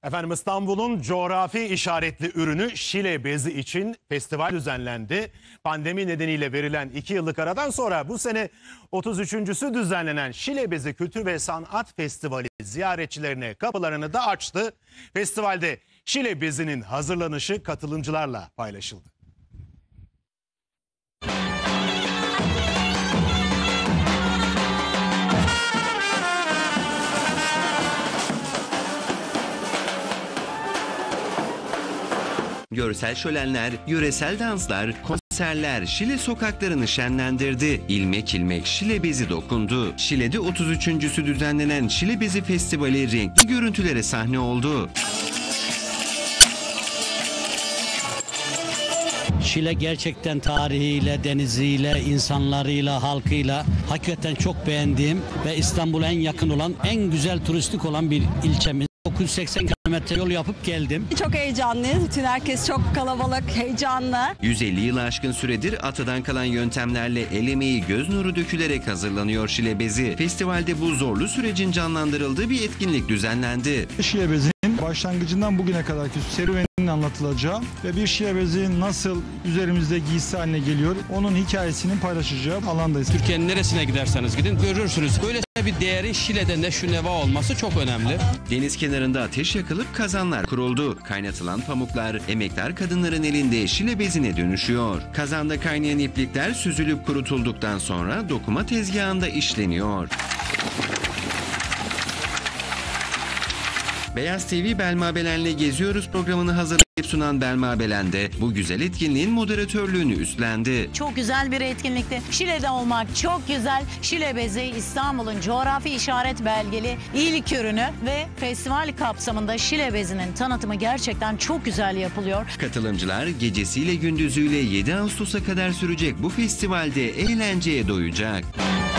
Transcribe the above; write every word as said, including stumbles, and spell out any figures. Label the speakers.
Speaker 1: Efendim İstanbul'un coğrafi işaretli ürünü Şile bezi için festival düzenlendi. Pandemi nedeniyle verilen iki yıllık aradan sonra bu sene otuz üçüncüsü düzenlenen Şile Bezi Kültür ve Sanat Festivali ziyaretçilerine kapılarını da açtı. Festivalde Şile bezinin hazırlanışı katılımcılarla paylaşıldı.
Speaker 2: Görsel şölenler, yöresel danslar, konserler Şile sokaklarını şenlendirdi. İlmek ilmek Şile bezi dokundu. Şile'de otuz üçüncüsü düzenlenen Şile Bezi Festivali renkli görüntülere sahne oldu.
Speaker 3: Şile gerçekten tarihiyle, deniziyle, insanlarıyla, halkıyla hakikaten çok beğendiğim ve İstanbul'a en yakın olan, en güzel turistik olan bir ilçemiz. dokuz yüz seksen kilometre yol yapıp geldim.
Speaker 4: Çok heyecanlıyız. Bütün herkes çok kalabalık, heyecanlı.
Speaker 2: yüz elli yılı aşkın süredir atadan kalan yöntemlerle el emeği göz nuru dökülerek hazırlanıyor Şile Bezi. Festivalde bu zorlu sürecin canlandırıldığı bir etkinlik düzenlendi.
Speaker 5: Şile Bezi'nin başlangıcından bugüne kadarki serüveninin anlatılacağı ve bir Şile Bezi nasıl üzerimizde giysi haline geliyor, onun hikayesinin paylaşacağı alandayız.
Speaker 6: Türkiye'nin neresine giderseniz gidin görürsünüz. Böyle bir değerin Şile'de neşü neva olması çok önemli.
Speaker 2: Deniz kenarında ateş yakılıp kazanlar kuruldu. Kaynatılan pamuklar emektar kadınların elinde Şile bezine dönüşüyor. Kazanda kaynayan iplikler süzülüp kurutulduktan sonra dokuma tezgahında işleniyor. Beyaz T V Belma Belen'le Geziyoruz programını hazırlayıp sunan Belma Belen de bu güzel etkinliğin moderatörlüğünü üstlendi.
Speaker 7: Çok güzel bir etkinlikti. Şile'de olmak çok güzel. Şile Bezi İstanbul'un coğrafi işaret belgeli ilk ürünü ve festival kapsamında Şile Bezi'nin tanıtımı gerçekten çok güzel yapılıyor.
Speaker 2: Katılımcılar gecesiyle gündüzüyle yedi Ağustos'a kadar sürecek bu festivalde eğlenceye doyacak.